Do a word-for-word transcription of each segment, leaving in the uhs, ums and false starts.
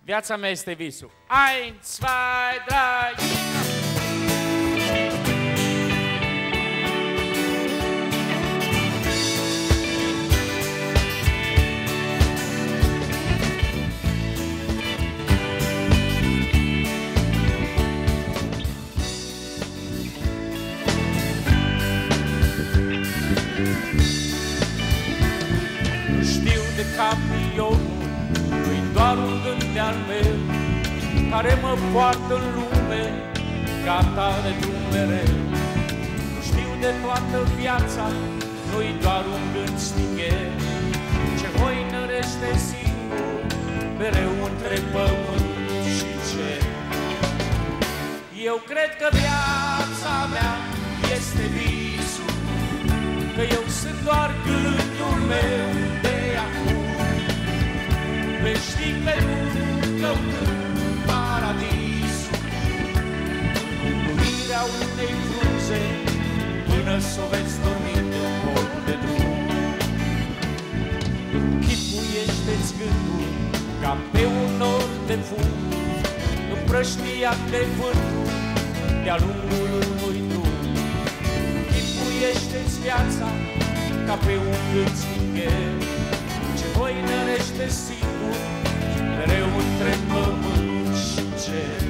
Viața mea este visul. Ein, zwei, drei. Știu de camionul, nu-i doar un gând de-al meu, care mă poartă în lume, gata de drum mereu. Nu știu de toată viața, nu-i doar un gând stingher, ce hoinărește singur, mereu între pământ și cer. Eu cred că viața mea este visul, că eu sunt doar gândul meu de acum, veșnic pe drum căutând paradisul, iubirea unei frunze până s-o veți dormit în port de drum. Închipuiește-ți gândul ca pe un nor de fum, împrăștiat de vântul de-a lungul unui drum. Închipuiește-ți viața ca pe un gând stingher, ce hoinărește singur, mereu între pământ și cer.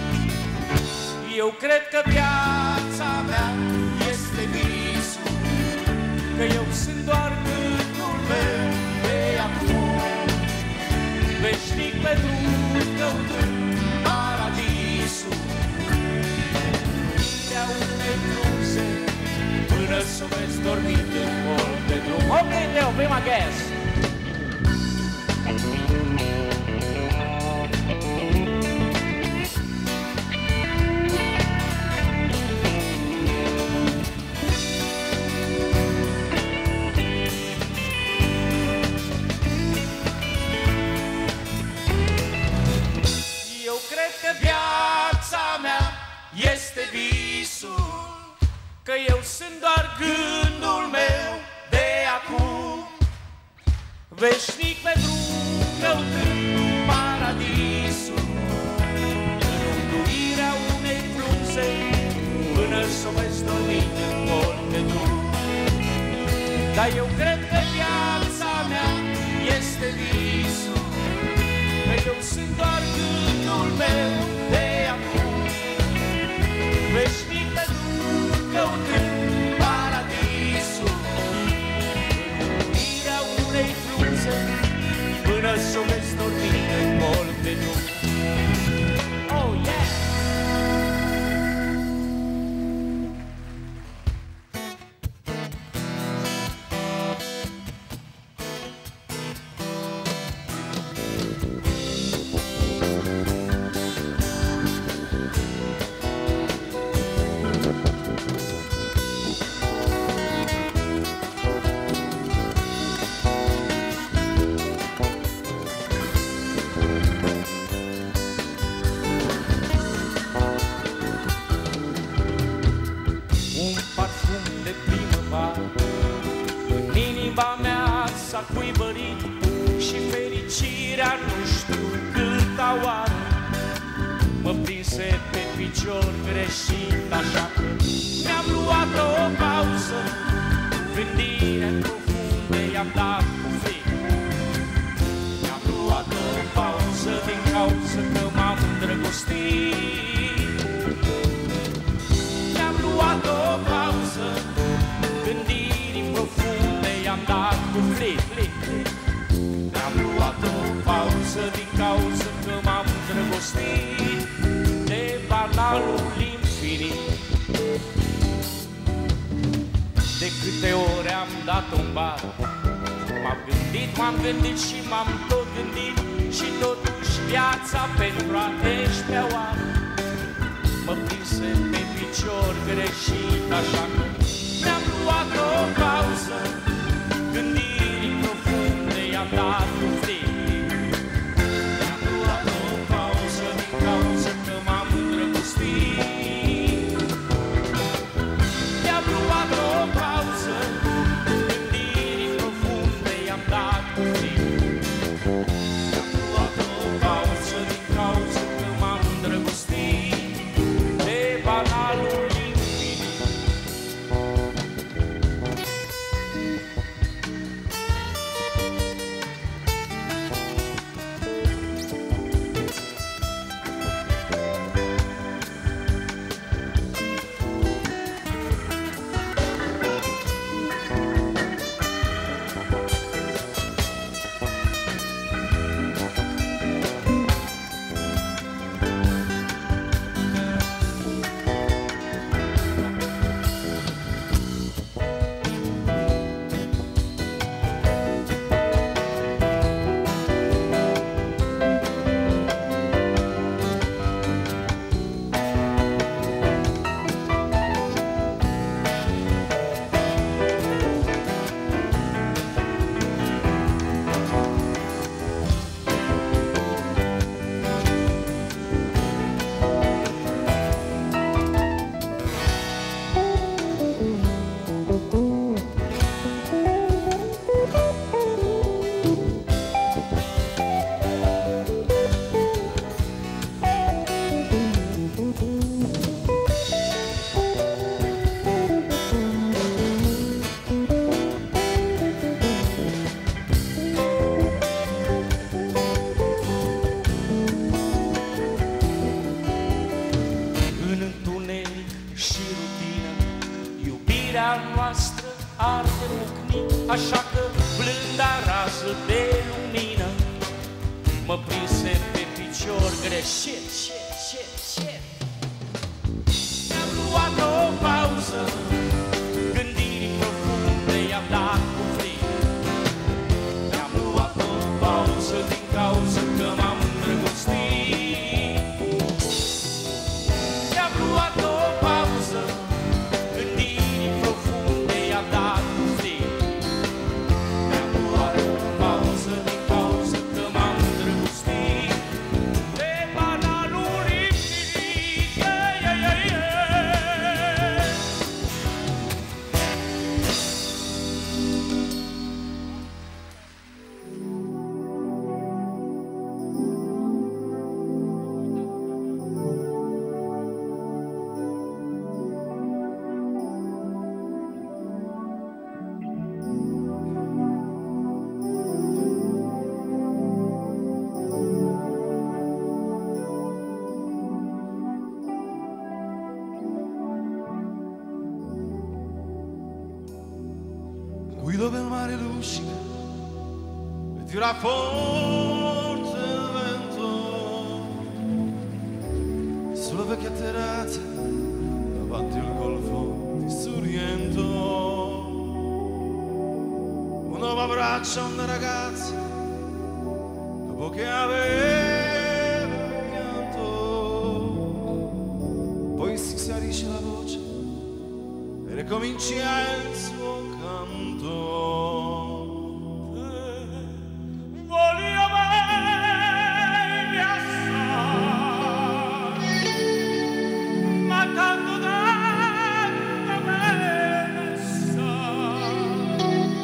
Eu cred că viața mea este visul, că eu sunt doar gândul meu de acum, veșnic pe drum căutând paradisul, iubirea unei frunze până s-o veți dormit în port de drum. Ok, Leo, prima guess. Eu cred că viața mea este visul, că eu sunt doar gândul meu de acum, veșnic pe drum căutând paradisul, în ungduirea unei frunze până s-o veți dormit în port de drum. Dar eu cred că viața mea este visul, că eu sunt doar gândul meu de acum, veșnic pe drum căutând paradisul, iubirea unei frunze până s-o veți dormit în port de drum. Oh, yeah! S-a cuibărit și fericirea nu știu câta oară mă prinse pe picior greșit, așa că mi-am luat o pauză, gândirea profundă i-am dat cu fric. Mi-am luat o pauză din cauză că m-am îndrăgostit. Mi-am luat o pauză, gândirii profunde i-am dat cu fric. Mi-am luat o pauză din cauză că m-am îndrăgostit de banalul infinit. De câte ore am dat-o în bar, m-am gândit, m-am gândit și m-am tot gândit, și totuși viața pentru a treisprezecea oară mă prinse pe picior greșit, așa că mi-am luat o pauză, gândirii profunde i-am dat un fric. Mi-am luat o pauză din cauză că m-am îndrăgostit. Mi-am luat o pauză, gândirii profunde i-am dat un fric. Mi-am luat o pauză din așa că blânda rază de lumină mă prinse pe picior greșit. Mi-am luat o pauză, gândirii profunde i-am dat cu frig. Mi-am luat o pauză din cauză că m-am îndrăgostit. Mi-am luat o pauză, gândirii profunde i-am dat cu frig. Mi-am luat o pauză din cauză că m-am îndrăgostit de banalul infinit. Yeah, yeah, yeah, yeah. Guido per il mare luccica e tira forte il vento sulla vecchia terrazza davanti al golfo di Sorrento. Un uomo abbraccia una ragazza dopo che aveva pianto, poi si schiarisce la voce e ricomincia il suo canto. Voglio bene assai, ma tanto tanto bene sai,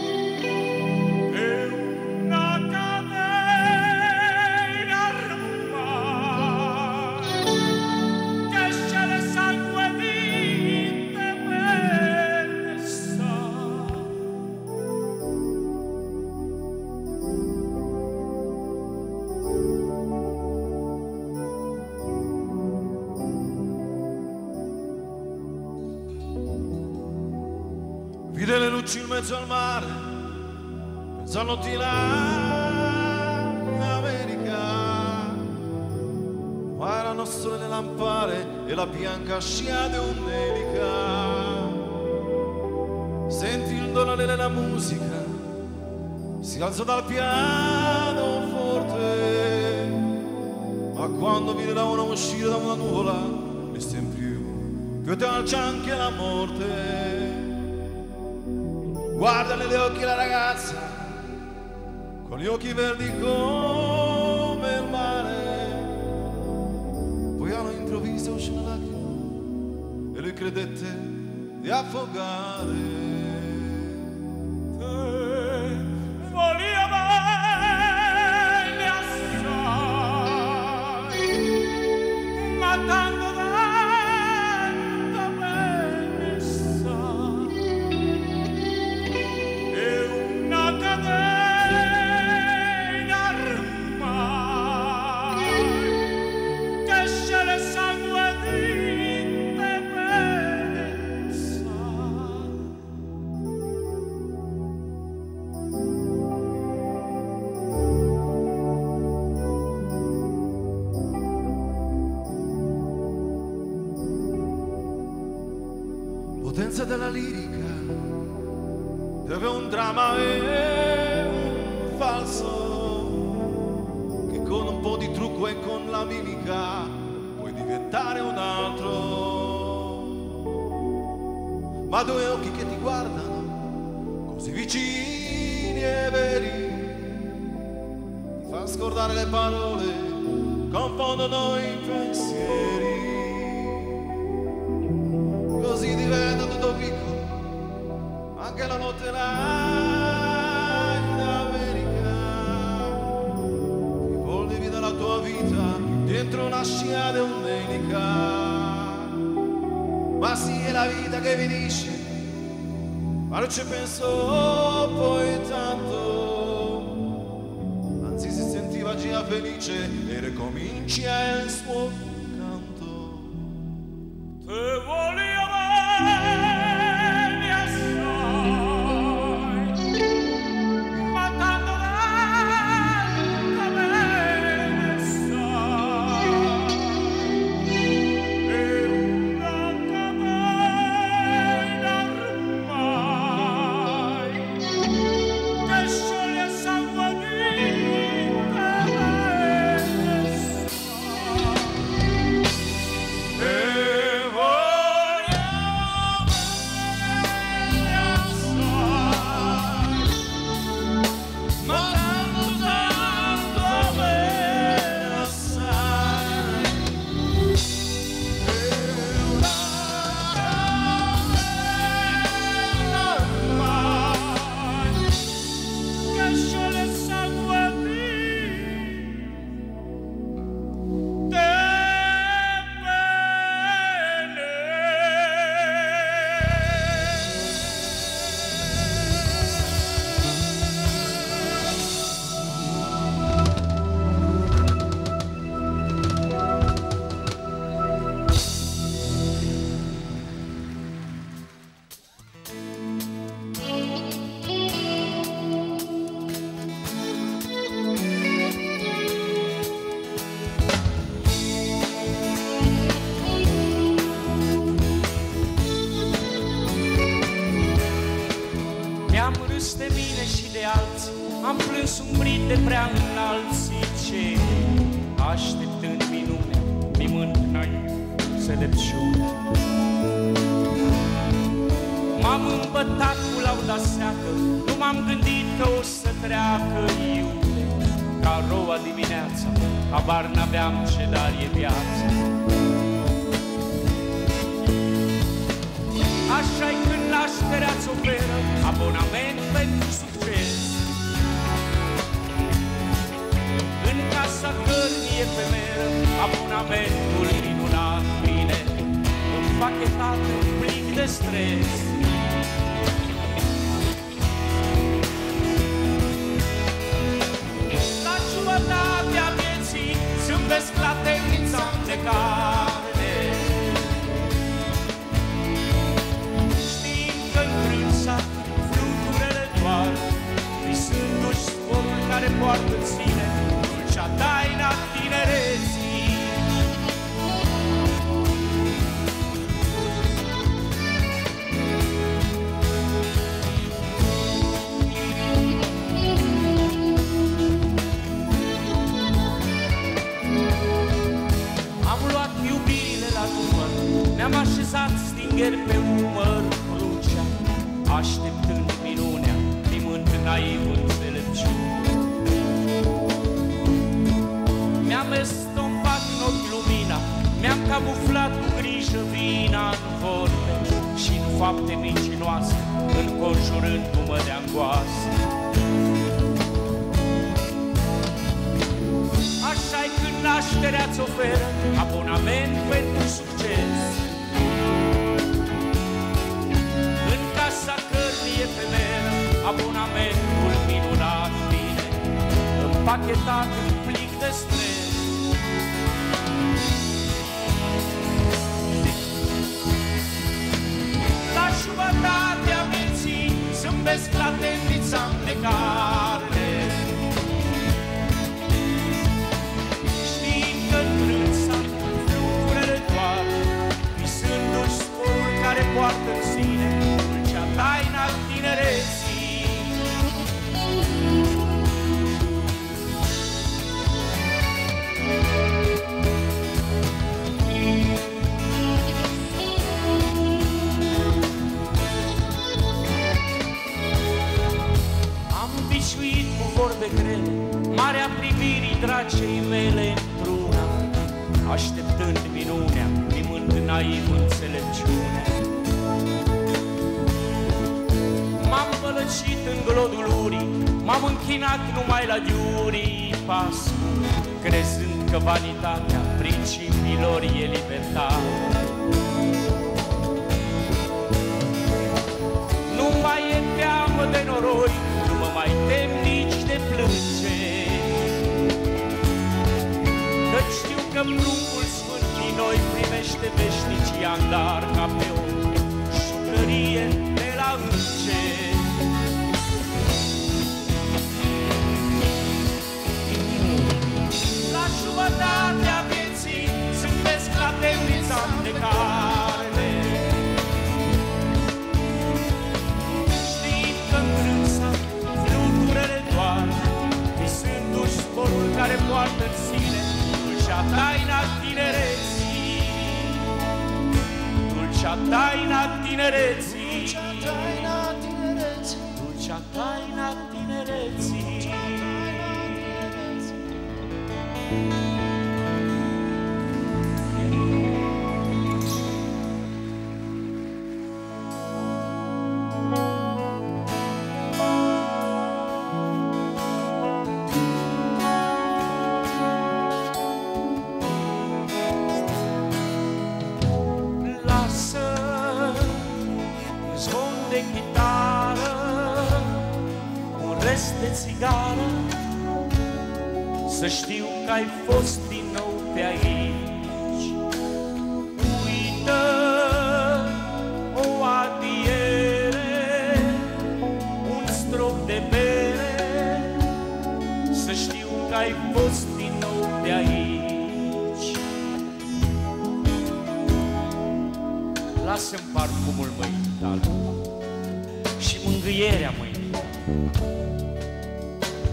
è una catena ormai che scende sangue di te bene sai. Vide le luci in mezzo al mare, mezzanotte là in America, ma erano sole le lampare e la bianca scia di un'elica. Senti il dolore della musica, si alzò dal piano forte, ma quando vide la una uscire da una nuvola, ne stem più, più dolce anche la morte. Guarda negli occhi la ragazza, con gli occhi verdi come il mare. Poi all'improvviso uscì una lacrima e lui credette di affogare. Voglio bene assai, ma tanto tanto bene sai, è una catena ormai che scende sangue di te bene sai. Potenza della lirica, dove un dramma è un falso, che con un po' di trucco e con la mimica puoi diventare un altro. Ma due occhi che ti guardano, così vicini e veri, ti fanno scordare le parole, confondono i pensieri. Così diventa tutto piccolo, anche la notte là in America. Ti volvi dalla tua vita dentro una scia di un'elica. Ma sì, è la vita che finisce, ma non ci penso poi tanto. Anzi, si sentiva già felice e ricomincia il suo canto. Te voglio bene assai, Am plâns umbrit de prea înalții cei, așteptând minunea, mimând naiv înțelepciunea. M-am îmbătat cu lauda seacă, nu m-am gândit că o să treacă iute. Ca roa dimineața, habar n-aveam ce dar e viața. Așa-i când nașterea-ți oferă abonament pentru succes. În casa cărnii efemeră, abonamentul minunat vine împachetat în plic de stres. La jumătatea vieții zâmbesc la temnița de carne, știind că-n trânsa fluturele doar, visându-și sporul care poartă în sine dulcea taina tinereții. Ne-am așezat stingeri pe umăr crucea, așteptând minunea, primând naiv înțelepciune. Mi-am estompat în ochi lumina, mi-am camuflat cu grijă vina în vorbe și în fapte mincinoase, înconjurându-mă de angoasă. Așa-i când nașterea-ți oferă abonament pentru succes. În casa cărnii efemeră, abonamentul minunat vine împachetat în plic de stres. La jumătatea vieții zâmbesc la temnița de carne, care poartă în sine dulcea taina tinereții. Am biciuit cu vorbe grele marea privirii dragei mele într-una, așteptând minunea, mimând naiv înțelepciunea. M-am bălăcit în glodul urii, m-am închinat numai la diurii pascu, crezând că vanitatea principiilor e libertate. Nu mai e teamă de noroi, nu mă mai tem nici de plângeri, căci știu că pruncul sfânt din noi primește veșnicia în dar ca pe o jucărie de la îngeri. La jumătatea vieții zâmbesc la temnița de carne, știind că-n trânsa fluturele doar, visându-și sporul care poartă în sine dulcea taina tinereții. Dulcea taina tinereții, dulcea taina tinereții, dulcea taina tinereții. De țigară, să știu că ai fost din nou pe aici. Uită o adiere, un strop de bere, să știu că ai fost din nou pe aici. Lasă-mi parfumul mâinii tale și mângâierea mâinii.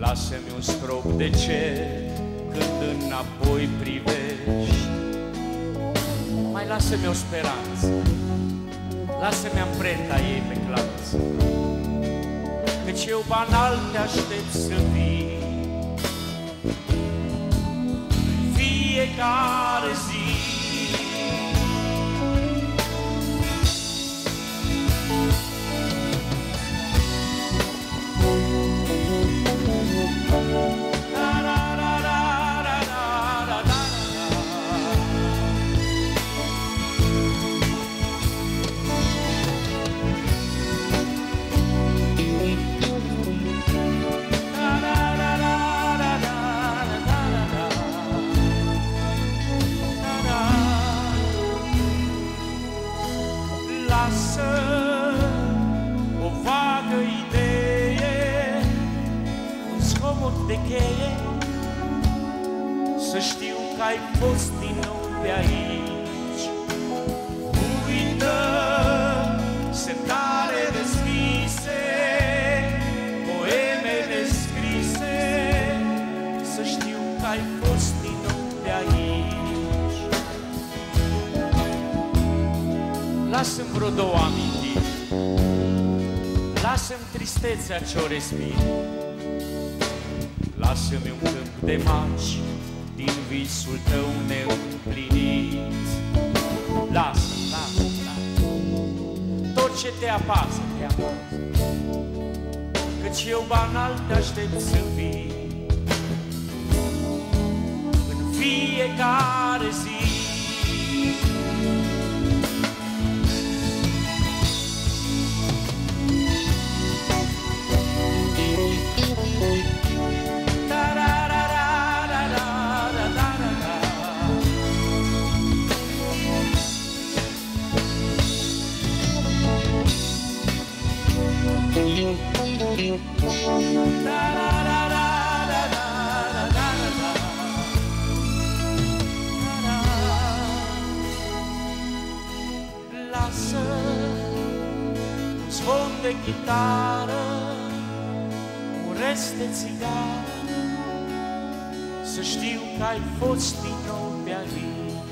Lasă-mi un strop de cer când înapoi privești. Mai lasă-mi o speranță, lasă-mi amprenta ei pe clanță, căci eu banal te aștept să vii fiecare zi. De cheie, să știu că ai fost din nou pe aici. Uită semnale deschise, poeme descrise, să știu că ai fost din nou pe aici. Lasă-mi vreo două amintiri, lasă-mi tristețea ce-o respir, lasă-mi un câmp de maci din visul tău neîmplinit. Lasă-mi, lasă-mi, lasă-mi tot ce te apasă, te apasă, căci eu banal te aștept să vii în fiecare zi. Lasă un zvon de chitară, un rest de țigară, să știu că ai fost din nou pe aici.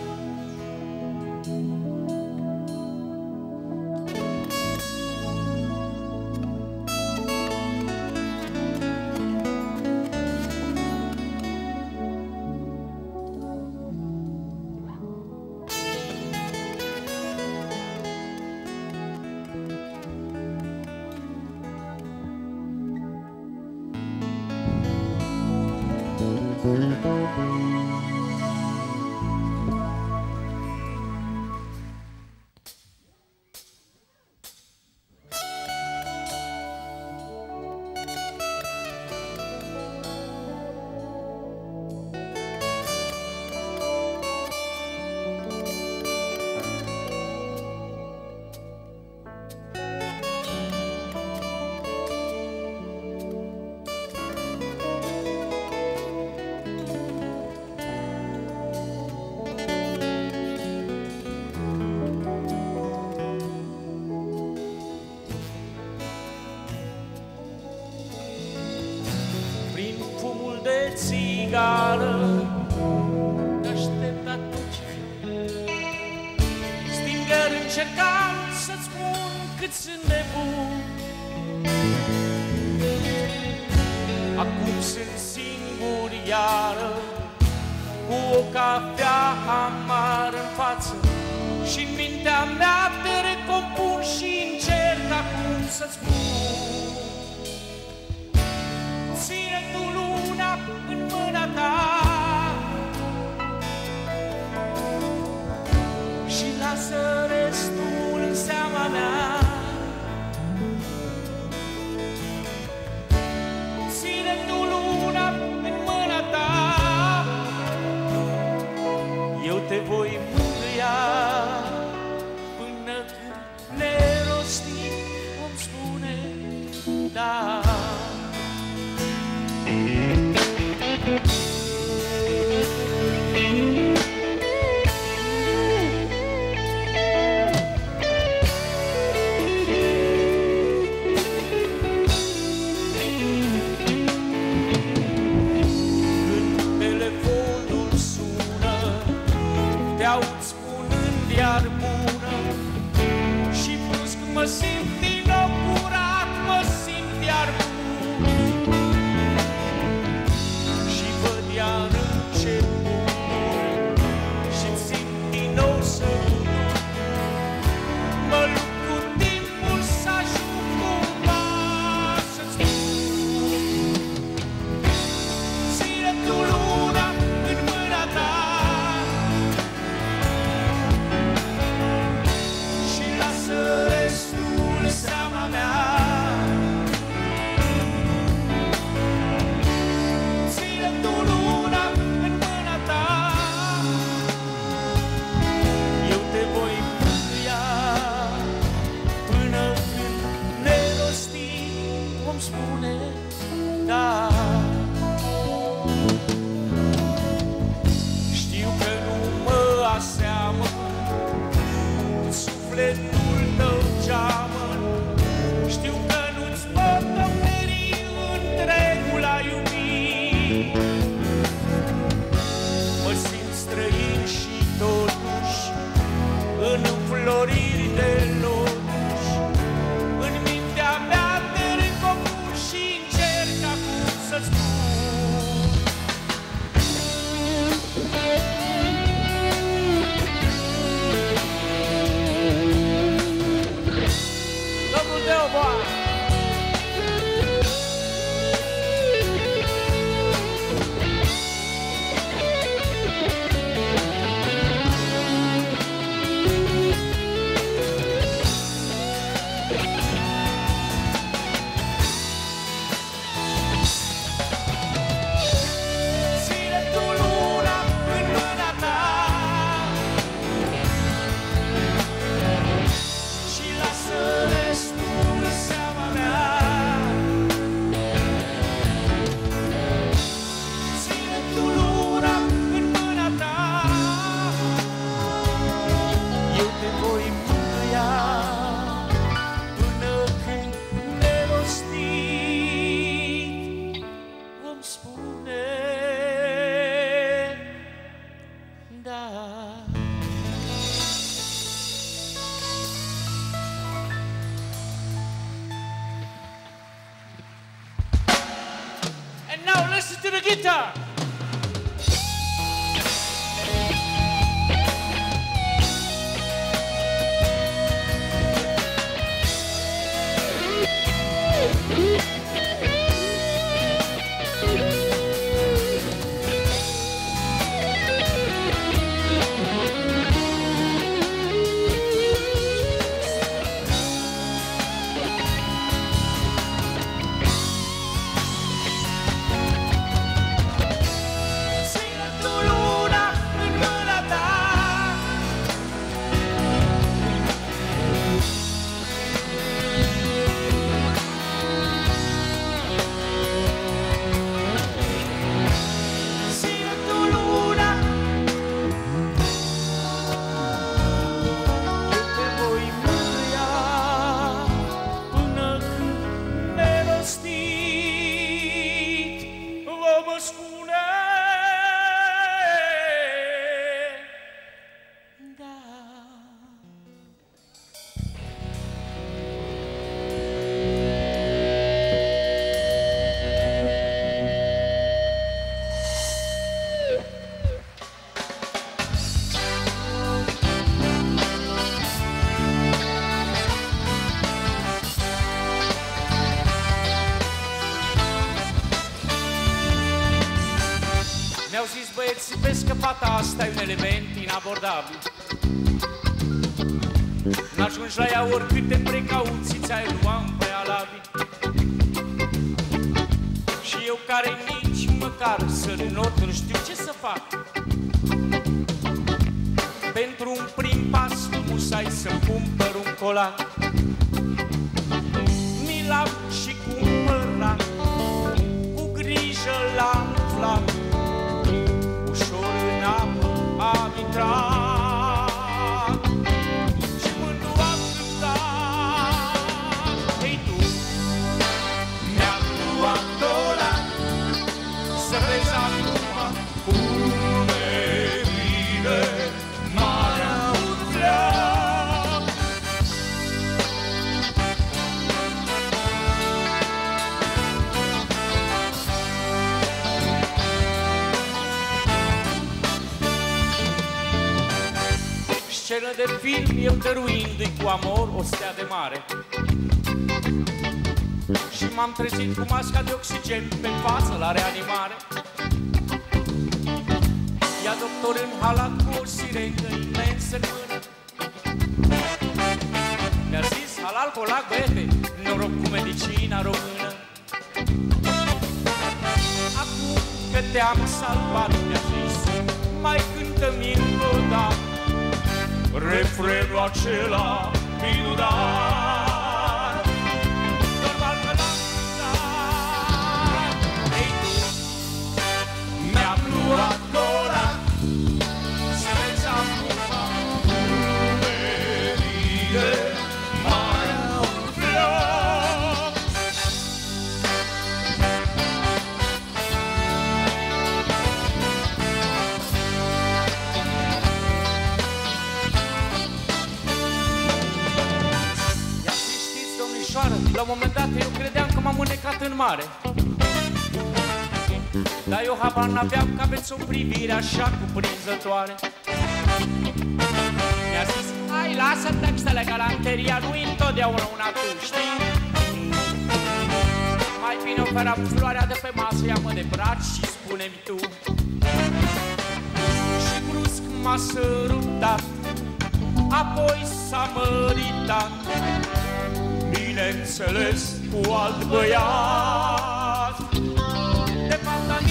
Țigară, te-aștept atunci. Stingăr încercam să-ți spun cât sunt nebun. Acum sunt singur iară, cu o cafea amar în față, și-n mintea mea te recompun și încerc acum să-ți spun. Ține tu luna în mâna ta și lasă restul în seama mea. Ține tu luna în mâna ta, eu te voi mângâia până când nerostit vom spune da. aud spunând iar bună și brusc mă simt din nou curat, mă simt iar bun și văd iar începutul și-mi simt din nou sărut. Mă lupt cu timpul să ajung cumva să-ți spun. Ține tu luna în mâna ta și lasă restul seama mea. Ține tu luna în mâna ta, eu te voi mângâia până când nerostit vom spune da. Știu că nu mă aseamă în sufletul tău geamăn, știu că nu-ți pot oferi întregul a iubi. Mă simt străin și totuși în înfloriri de lotuș, în mintea mea te recopun și încerc acum să-ți spun. Domnul Deoboa! Ține tu luna în mâna ta și lasă restul seama mea. Ține tu luna în mâna ta, eu te voi mângâia până când nerostit vom spune da. And now listen to the guitar. Ține tu luna în mâna ta Ține tu luna, eu te voi mângâia până când nerostit vom spune da. Mi-au zis băieții, vezi că fata asta e un element inabordabil. N-ajungi la ea oricâte precauții ți-ai lua în prealabil. Și eu care nici măcar să not nu știu ce să fac, pentru un prim pas musai să-mi cumpăr un colac. Mi l-am și cumpărat cu grijă la flac, ușor în apă am intrat și mândru am cântat. Ei tu, mi-am luat dolar să vezi acum cum e bine. scenă de film, eu dăruindu-i cu amor o stea de mare. Și m-am trezit cu masca de oxigen pe față la reanimare. Ia doctor în halat cu o sirenă imensă în mână. Mi-a zis, halal colac, băiete, noroc cu medicina română. Acum că te-am salvat, mi-a zis, mai cântă-mi încă o dată refrenul acela minunat. Normal că l-am dat. Ei tu, mi-a pluat gura să vezi acum lumerie mai umflat. La un moment dat eu credeam că m-am înecat în mare, dar eu habar n-aveam că aveți o privire așa cuprinzătoare. Mi-a zis, hai, lasă textele, galanteria nu-i întotdeauna una tu, știi? Mai bine oferam floarea de pe masă, ia-mă de braț și spune-mi tu. Și brusc m-a sărutat, apoi s-a măritat, bineînțeles, cu alt băiat. De fapt am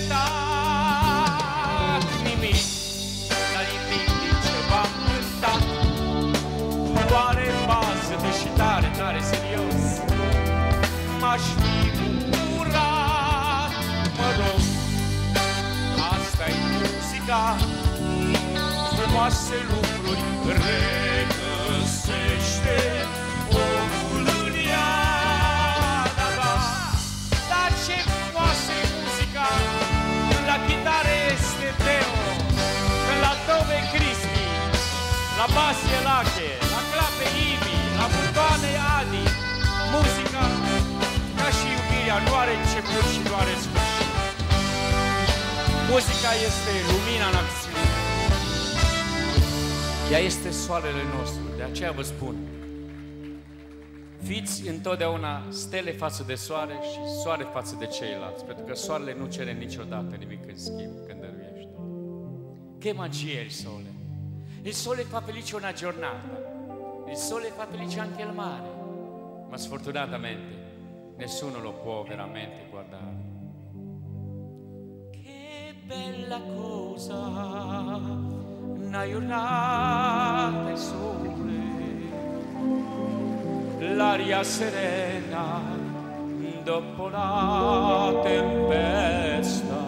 inventat nimic, dar nimic din ce v-am cântat. Doare bază, deși tare, tare serios, m-aș fi bucurat. Mă rog, asta-i muzica, frumoase lucruri regăsește omul în ea. Da, da, dar ce frumoasă e muzica, când la chitară este Teo, când la tove Cristi, la bas e Lache, la clape Ivi, la butoane Adi. Muzica, ca și iubirea, nu are început și nu are sfârșit. Muzica este lumina în acțiune. Ea este soarele nostru, de aceea vă spun, fiți întotdeauna stele față de soare și soare față de ceilalți, pentru că soarele nu cere niciodată nimic în schimb când dăruiește. Che magia il sole! Il sole fa felice una giornata, il sole fa felice anche il mare, ma sfortunatamente nessuno lo può veramente guardare. Che bella cosa, una giornata il sole, l'aria serena dopo la tempesta,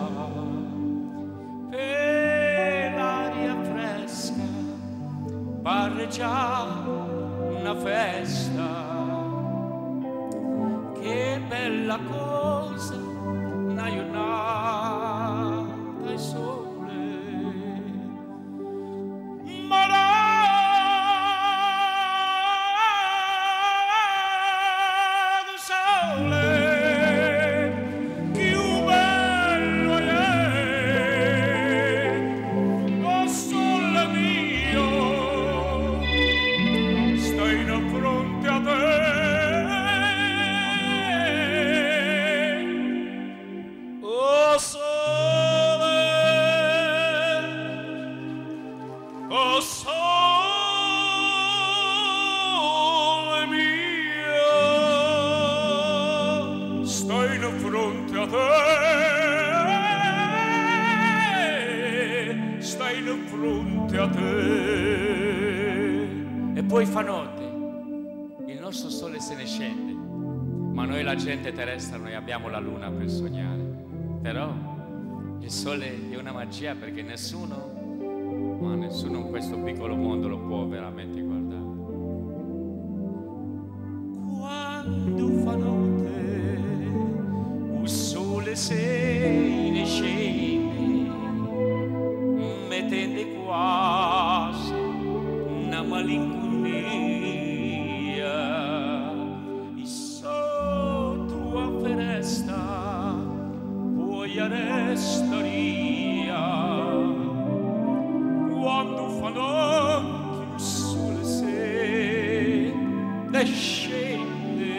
e l'aria fresca pare già una festa. Che bella cosa, una giornata il sole, ma poi fa notte, il nostro sole se ne scende, ma noi la gente terrestre, noi abbiamo la luna per sognare. Però il sole è una magia perché nessuno, ma nessuno in questo piccolo mondo lo può veramente guardare. Quando fa notte, il sole se ne scende, mettendo quasi una malinconia. Restaria quando fa notte scende.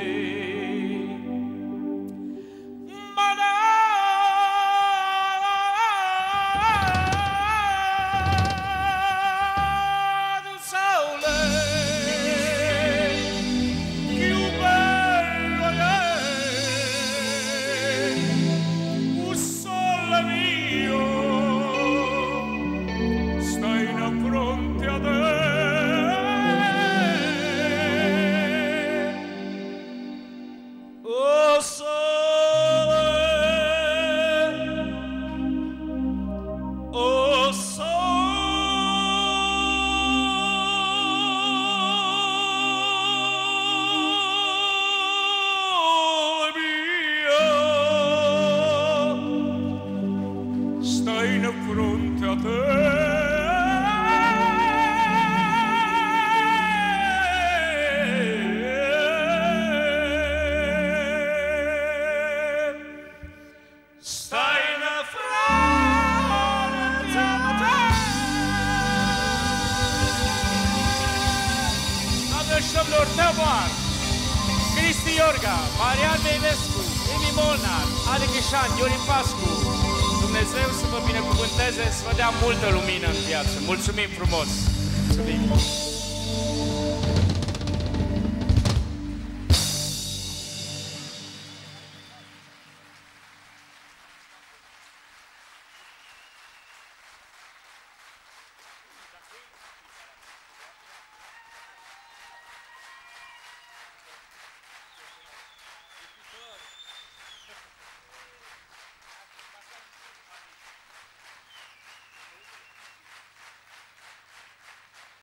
Cristi Iorga, Marian Meinescu, Emi Molnar, Adi Ghișan, Iorin Pascu. Dumnezeu să vă binecuvânteze, să vă dea multă lumină în viață. Mulțumim frumos! Mulțumim!